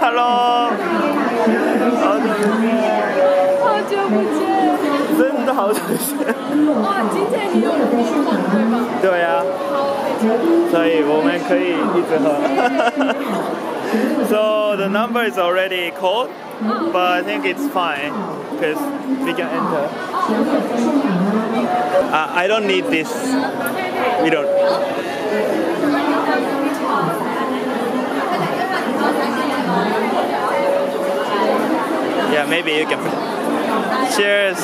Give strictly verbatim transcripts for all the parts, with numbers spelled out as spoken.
Hello， 好久不见， 好久不见， 真的好久不见。 哇，今天你有空对吧？ 对呀、啊，所以我们可以一直喝。So the number is already called, but I think it's fine because we can enter. Uh, I don't need this. We don't. Yeah, maybe you can. Cheers.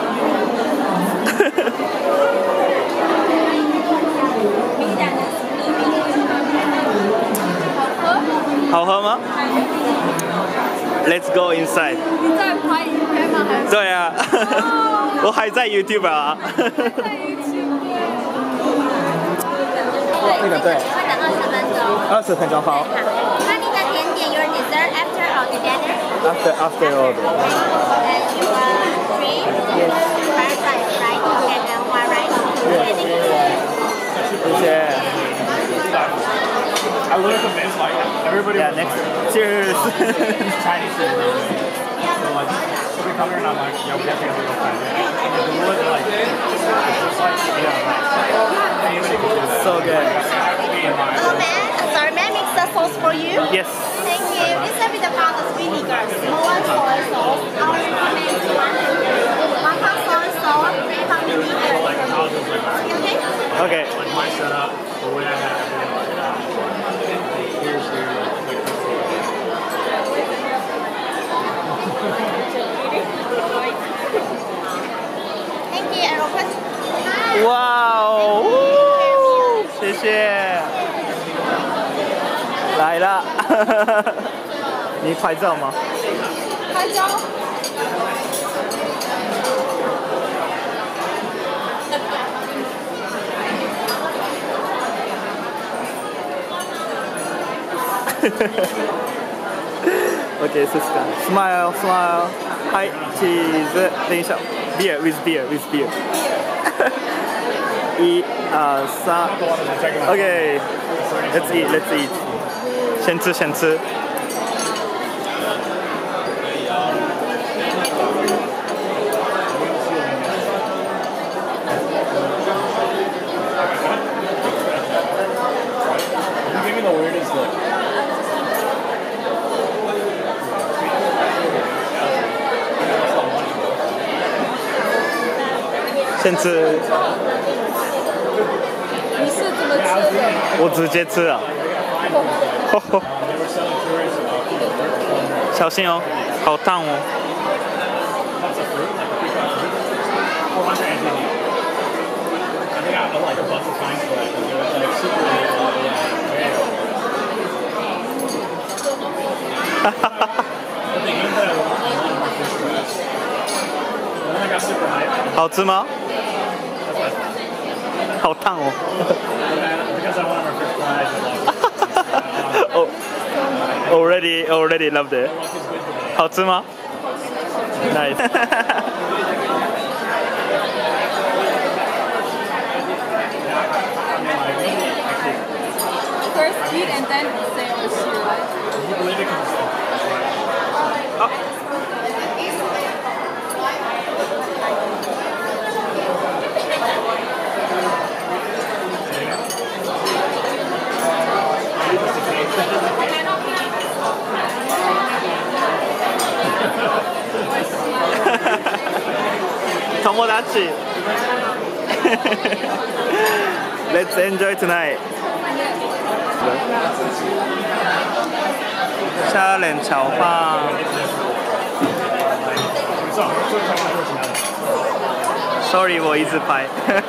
好喝吗 ？Let's go inside. 你在拍影片吗？还是？ 对啊，我还在 YouTube 啊。 在 YouTube。 那个对。 会等二十分钟。 二十分钟好。 好，那你的甜点 your dessert after all together? After after all. And you are drink? Yes. Fried rice, right? And then white rice. Yes. 谢谢。 I learned the men's like everybody. Yeah, next. Cheers. Chinese food. So like, so we come here and I'm like, yeah, we definitely have to go find it. And the wood, like, it's just like, yeah, anybody can do that. So good. Hello, man. Sorry, man. Mix the sauce for you. Yes. Thank you. This will be the powder vinegar. Small one soy sauce. Our recommend one. One pound soy sauce. Three pound vinegar. Like, I'll just like, Okay? Okay. like my setup, the way I have it, like, here's your, like, Thank you. And open. 哇哦！谢谢。来了。你拍照吗？ 拍照。 Okay, sister. Smile, smile. Hi, cheese. 等一下 ，beer with beer with beer. 一、二、三。Okay, let's eat, let's eat. 先吃，先吃。 you give me the weirdest look. 先吃。 你是怎么吃的？ 我直接吃啊。小心哦，好烫哦。 I think I like a bus of fine for it. It was like super But they gave that a lot more fish fries. And then I got super hyped. 好吃吗？ That's why I 好烫哦。 because I wanted our fish fries and like, oh, already, already loved it. 好吃吗 ？Nice. First eat and then say oh shit, right? Tomodachi. Let's enjoy tonight. 虾仁炒饭。Sorry， 我一直拍。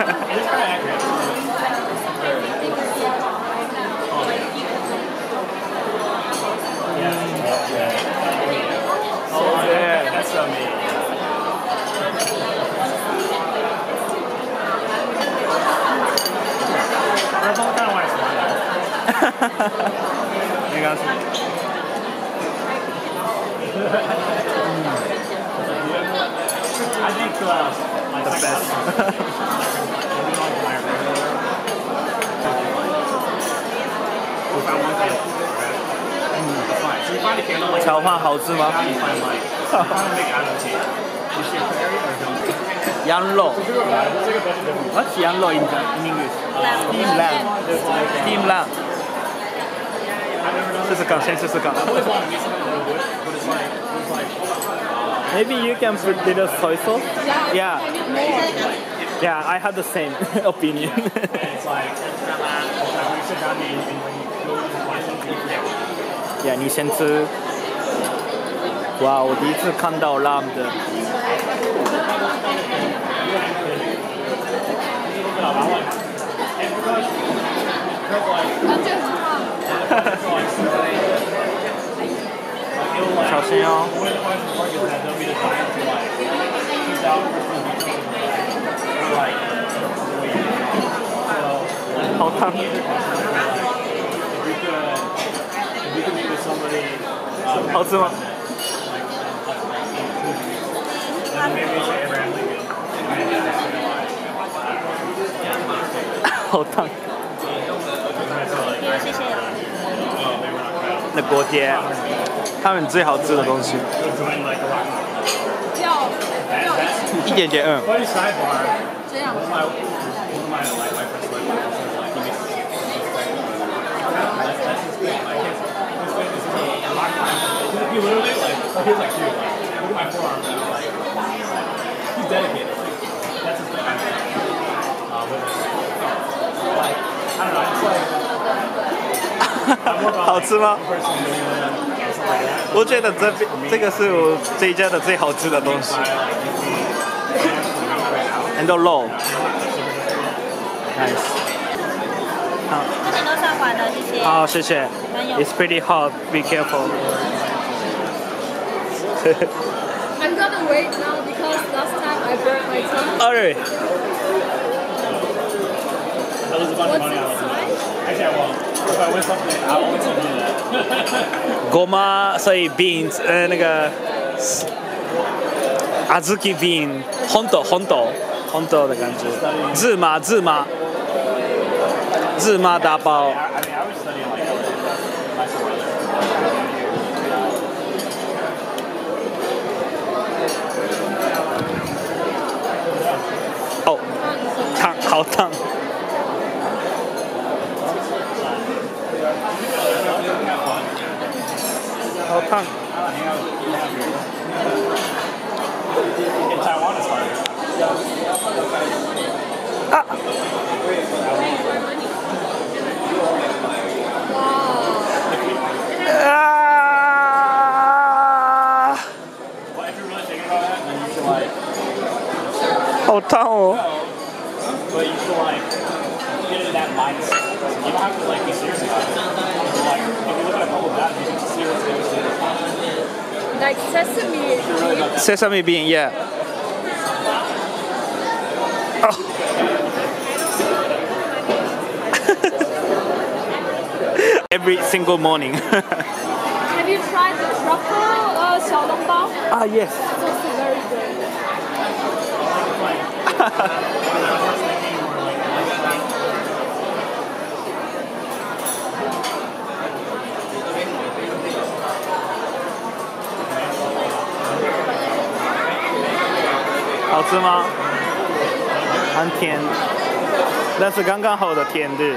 Oh yeah, that's so mean. 没关系。 I think uh, like The best. We found one thing. That's fine. 炒饭好吃吗？羊肉。What's 羊肉 in English? Steam lamb. Steam lamb. 试试看，先试试看。Maybe you can put little soy sauce. Yeah. Yeah, I had the same opinion. Yeah, 你先吃。哇，我第一次看到 lamb 的。 感觉很好。 小心哦。好烫。好吃吗？好烫。 谢谢。 那锅贴，他们最好吃的东西。 要要一点点，嗯。 这样。 He literally like he was like, dude, like, look at my forearm. He's dedicated. That's his thing. Uh, with it. Like, I don't know. I just like. I'm more about 好吃吗？ like, person doing it, something like that. 我觉得这边这个是我这一家的最好吃的东西。很多肉。Nice。好。 这点都上完了，谢谢。 好，谢谢。It's pretty hot. Be careful. I'm gonna wait now because last time I burnt my tongue. Alright. That was a bunch of money on it. Actually, I won't. If I win something, I won't do that. ごま所以 beans 呃那个小豆 bean 红豆红豆红豆的感觉，日麻日麻日麻大包。 I mean, I was studying like nicer weather. 哦，烫，好烫。好烫。 In Taiwan, it's harder. 啊！啊！ Well, if you're really thinking about that, then you should like. 好烫哦。 But you should like get in that mindset. You don't have to like be serious about it. But, like if you look at a couple of that, you can see what's interesting. Like sesame. If you're really about that. Sesame bean, yeah. Oh. Every single morning. Have you tried the truffle uh, 小笼包? Ah, yes. It's also very good. 好吃吗？很甜，但是刚刚好的甜度。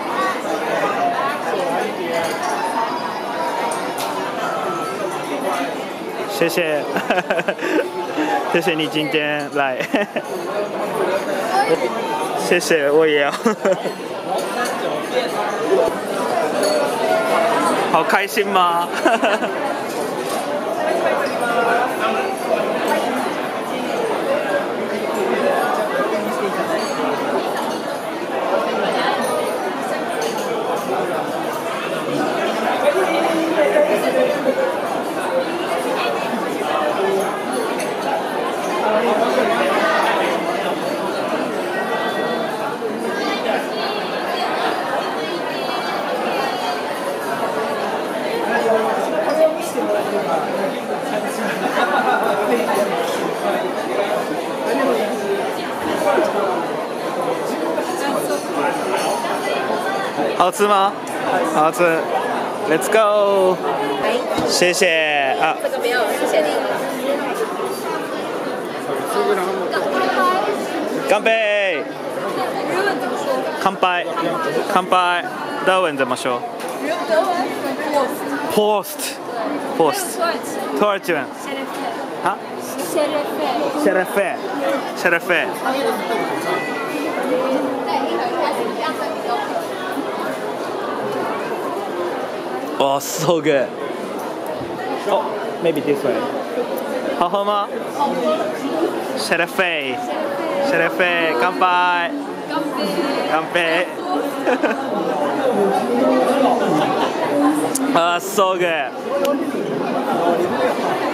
谢谢，谢谢你今天来，谢谢我也要，好开心吗？好吃吗？好吃。 Let's go。谢谢啊， 这个没有，谢谢你。 干杯！ 日文怎么说？ 乾杯！乾杯！德文怎么说德文 ？Post。Post。土耳其文。啊 Şerefe。 Şerefe。Şerefe。Oh, so good. Oh, maybe this way. 好喝吗？Şerefe。Şerefe。乾杯。乾杯。Ah, so good.